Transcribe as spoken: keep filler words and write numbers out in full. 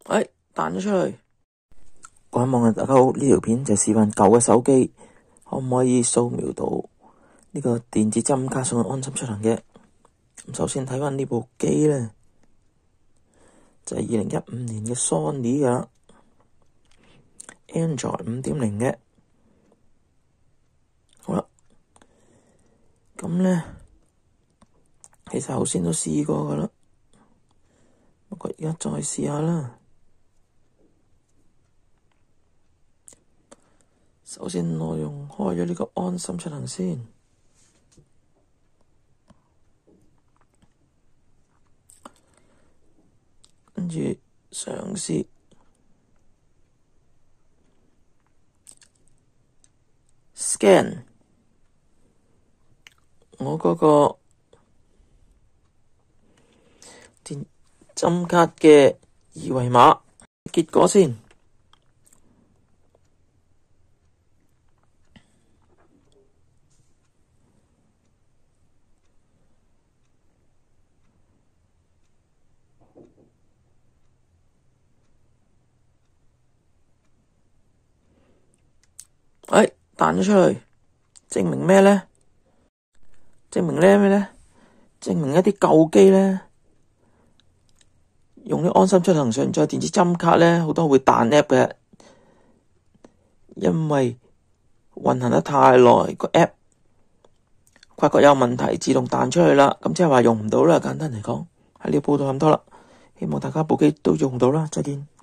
哎，彈咗出嚟。各位網友大家好，呢條片就示範舊嘅手機可唔可以掃描到呢個電子針卡送去安心出行嘅。咁首先睇翻呢部機咧，就係二零一五年嘅 Sony 噶 Android 五點零嘅。好啦，咁咧其實頭先都試過噶啦，不過而家再試下啦。首先我用開咗呢個安心出行先，跟住嘗試 scan 我嗰個電針卡嘅二維碼，結果先。哎，彈咗出嚟，證明咩咧？證明咧咩咧？證明一啲舊機咧，用啲安心出行上載電子針卡咧，好多會彈 app 嘅，因為運行得太耐，個 app 發覺有問題，自動彈出去啦。咁即係話用唔到啦。簡單嚟講，喺呢個報道咁多啦，希望大家部機都用到啦。再見。